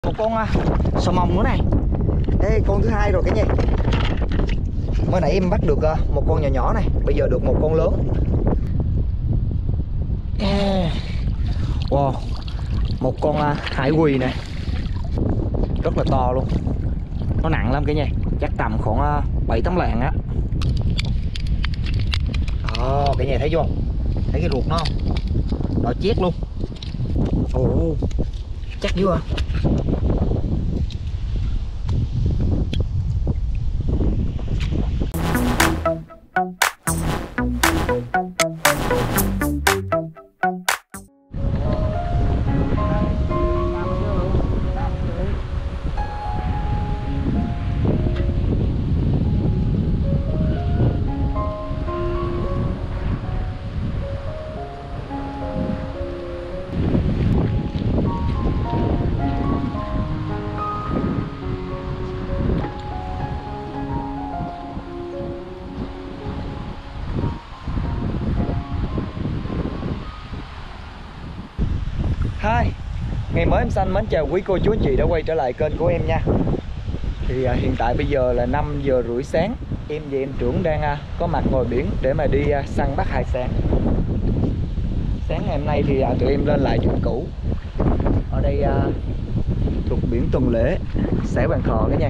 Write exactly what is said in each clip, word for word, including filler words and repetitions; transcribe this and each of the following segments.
Một con uh, sò mòng nữa này. Đây con thứ hai rồi cả nhà. Mới nãy em bắt được uh, một con nhỏ nhỏ này, bây giờ được một con lớn. Wow, một con uh, hải quỳ này, rất là to luôn. Nó nặng lắm cả nhà, chắc tầm khoảng uh, bảy tám lạng á. Đó, cả nhà thấy chưa? Thấy cái ruột nó không? Nó chét luôn. Ồ, chắc dữ à. Hi, ngày mới em xanh mến chào quý cô chú anh chị đã quay trở lại kênh của em nha. Thì à, hiện tại bây giờ là năm giờ rưỡi sáng. Em và em trưởng đang à, có mặt ngoài biển để mà đi à, săn bắt hải sản. Sáng ngày hôm nay thì à, tụi em lên lại chỗ cũ. Ở đây à, thuộc biển Tuần Lễ, xã Bàn Khò cả nha.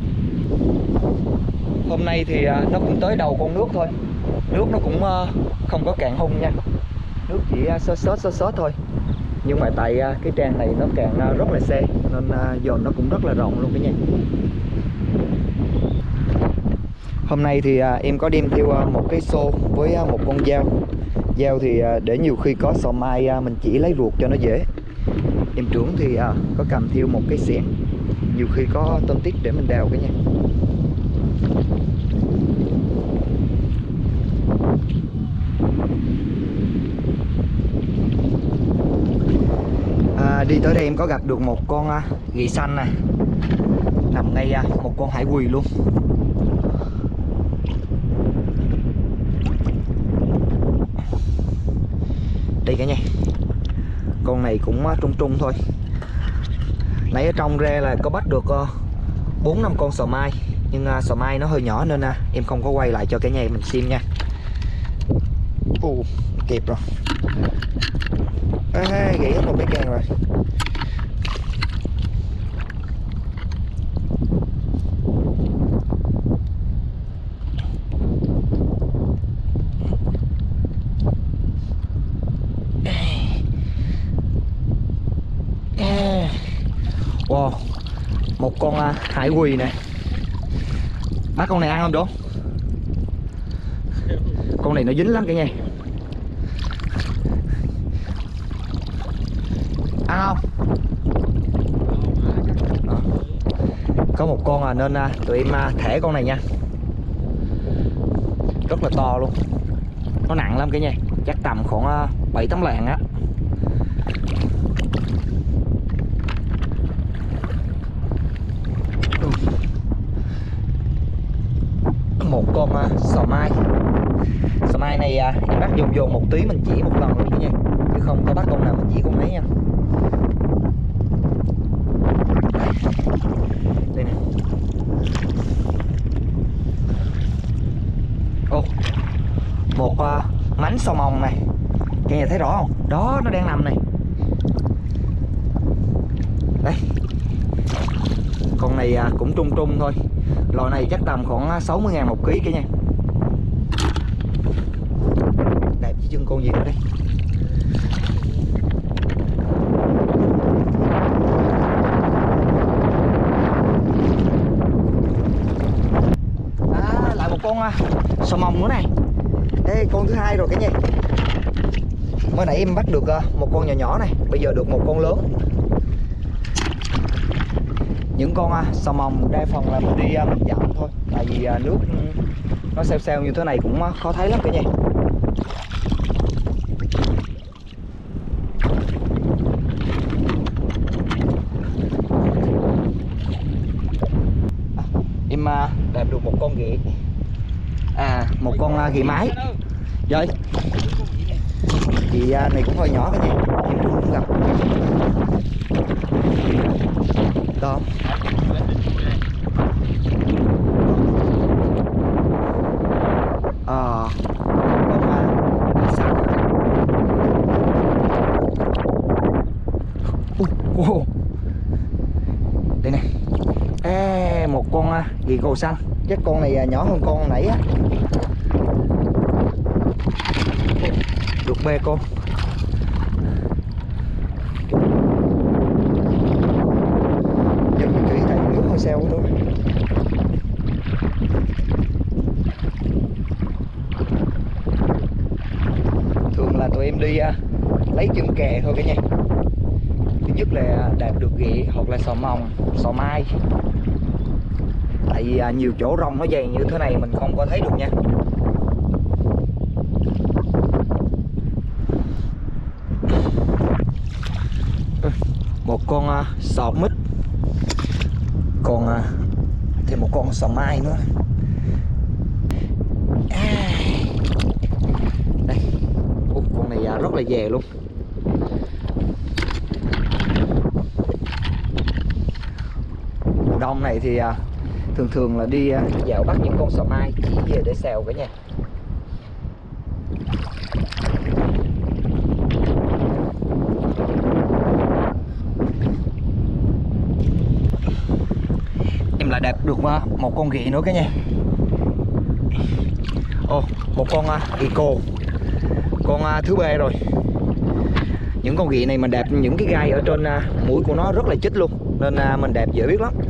Hôm nay thì à, nó cũng tới đầu con nước thôi. Nước nó cũng à, không có cạn hung nha. Nước chỉ à, sớt sớt sớt sớt thôi. Nhưng mà tại cái trang này nó càng rất là xe nên dồn nó cũng rất là rộng luôn cả nhà. Hôm nay thì em có đem theo một cái xô với một con dao. Dao thì để nhiều khi có sò mai mình chỉ lấy ruột cho nó dễ. Em trưởng thì có cầm theo một cái xẻng, nhiều khi có tôm tít để mình đào cả nhà. À, đi tới đây em có gặp được một con uh, ghị xanh nè, nằm ngay uh, một con hải quỳ luôn. Đây cả nhà, con này cũng uh, trung trung thôi. Nãy ở trong ra là có bắt được bốn uh, năm con sò mai, nhưng uh, sò mai nó hơi nhỏ nên uh, em không có quay lại cho cả nhà mình xem nha. Ồ, kịp rồi. À, gãy hết một cái càng rồi. Wow, một con uh, hải quỳ này. Bắt con này ăn không Đỗ? Con này nó dính lắm cả nhà. Ăn không? Đó. Có một con à, nên à, tụi em à, thẻ con này nha. Rất là to luôn. Nó nặng lắm cả nhà, chắc tầm khoảng à, bảy tám lạng á. Một con à, sò mai. Sò mai này à, em bắt dồn dồn một tí mình chỉ một lần luôn cả nhà, chứ không có bắt con nào mình chỉ con ấy nha. Đây nè. Ồ, một uh, mánh sò mòng này. Cả nhà thấy rõ không? Đó, nó đang nằm này. Đây. Con này uh, cũng trung trung thôi. Loại này chắc tầm khoảng sáu mươi ngàn một ký cả nhà. Đẹp chứ chân con gì nữa đây. Con uh, sò mòng nữa này. Đây con thứ hai rồi cả nhà. Mới nãy em bắt được uh, một con nhỏ nhỏ này, bây giờ được một con lớn. Những con uh, sò mòng đa phần là mình đi uh, mình dặm thôi, tại vì uh, nước nó xeo xeo như thế này cũng uh, khó thấy lắm cả nhà. À, em uh, đạt được một con ghẹ. À, một con uh, ghị mái. Rồi. Chị uh, này cũng hơi nhỏ cái này. Em cũng gặp. Đó. Ờ con uh, sao uh, uh. Đây này. Ê, một con uh, gì cầu xanh. Chắc con này uh, nhỏ hơn con nãy á. Được bê con. Dân kỹ tại nước hơi xeo thôi. Thường là tụi em đi uh, lấy chân kè thôi cả nhà. Thứ nhất là đạt được ghẹ hoặc là sò mòng, sò mai. Tại vì uh, nhiều chỗ rong nó dày như thế này mình không có thấy được nha. Một con uh, sò mít. Còn uh, thêm một con sò mai nữa. À. Đây. Ủa, con này uh, rất là dè luôn. Mùa đông này thì uh, thường thường là đi uh, dạo bắt những con sò mai chỉ về để xào cả nhà. Em lại đạt được uh, một con ghẹ nữa cả nhà. Ồ, một con uh, ghẹ cô. Con uh, thứ ba rồi. Những con ghẹ này mình đạp những cái gai ở trên uh, mũi của nó rất là chích luôn, nên uh, mình đạp dễ biết lắm.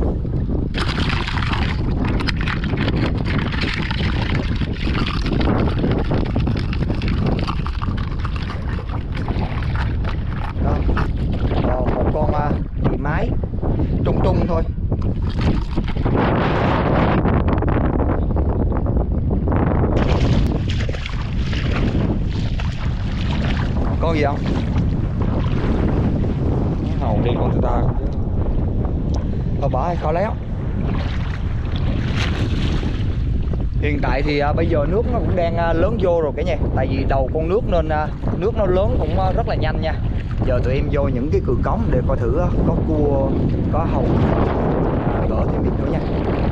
Đó. Còn một con uh, ghẹ mái trung trung thôi. Con gì không? Hầu đi con thứ ta. Thôi bỏ khó léo. Hiện tại thì uh, bây giờ nước nó cũng đang uh, lớn vô rồi cả nhà. Tại vì đầu con nước nên uh, nước nó lớn cũng uh, rất là nhanh nha. Giờ tụi em vô những cái cửa cống để coi thử uh, có cua, có hồng, uh, gỡ thêm ít nữa nha.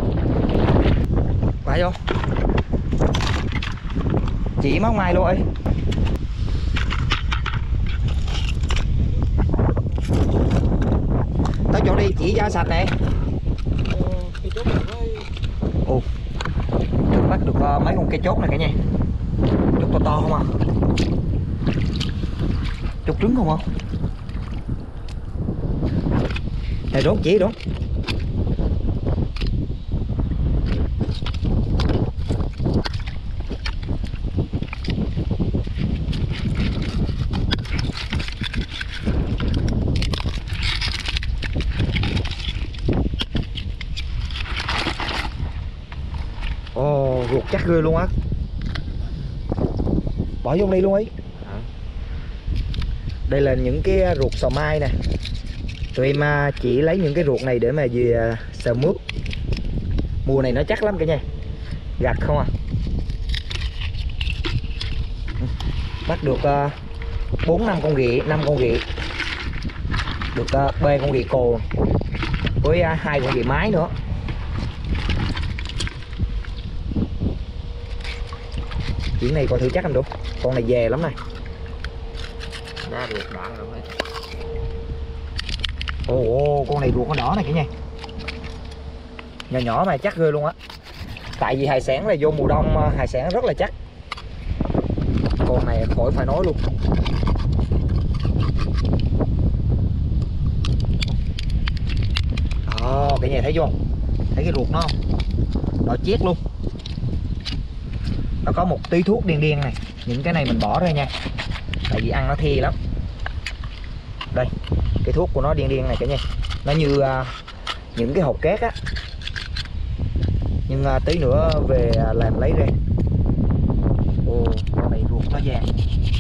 Phải vô. Chỉ móc mai luôn ấy. Tới chỗ đi chỉ ra sạch nè. Ồ, được bắt được uh, mấy con cây chốt này cả nhà. Chốt to to không à? Chốt trứng không không? Này đốt chỉ đốt. Ồ, ruột chắc ghê luôn á. Bỏ vô đây luôn ấy. Đây là những cái ruột sò mai nè. Tụi em chỉ lấy những cái ruột này để mà về xào mướp. Mùa này nó chắc lắm cả nhà. Gạch không à. Bắt được bốn năm con ghẹ, năm con ghẹ. Được ba con ghẹ cồ với hai con ghẹ mái nữa. Chuyện này coi thử chắc anh đủ. Con này về lắm này. Ra ruột đoạn rồi đấy. Ồ, ồ, con này ruột nó đỏ này cả nhà. Nhỏ nhỏ mà chắc ghê luôn á. Tại vì hải sản là vô mùa đông hải sản rất là chắc. Con này khỏi phải nói luôn. Đó, cả nhà thấy vô. Thấy cái ruột nó không? Đỏ chét luôn. Nó có một tí thuốc đen đen này. Những cái này mình bỏ ra nha. Tại vì ăn nó thê lắm. Đây, cái thuốc của nó đen đen này cả nhà. Nó như uh, những cái hột cát á. Nhưng uh, tí nữa về làm lấy ra. Ồ, con này ruột nó vàng.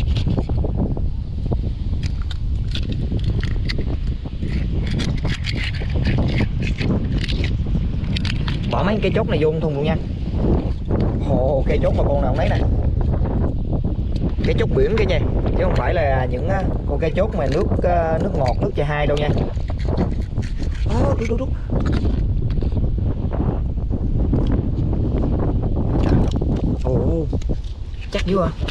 Bỏ mấy cây chốt này vô thùng luôn nha. Ồ, cây chốt mà con nào lấy nè. Cây chốt biển cái nha, chứ không phải là những con cây chốt mà nước nước ngọt, nước chai hai đâu nha. À, Đó, đút đút đút. Ồ, chắc dữ à.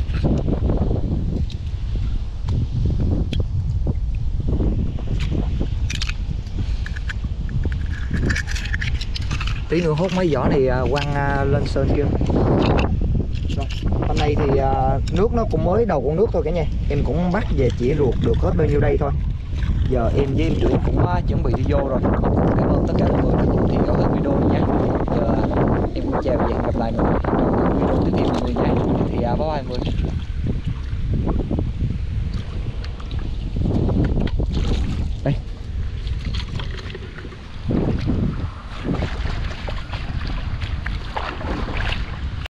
Tí nữa hút mấy vỏ này quăng lên sơn kia. Rồi, hôm nay thì nước nó cũng mới đầu con nước thôi cả nhà. Em cũng bắt về chỉ ruột được hết bao nhiêu đây thôi. Giờ em với em trưởng cũng chuẩn bị đi vô rồi. Cảm ơn tất cả mọi người đã cùng theo dõi video này nha. Giờ em cũng chào và hẹn gặp lại mọi người trong video tiếp theo mọi người nha. Thì bye bye mọi người.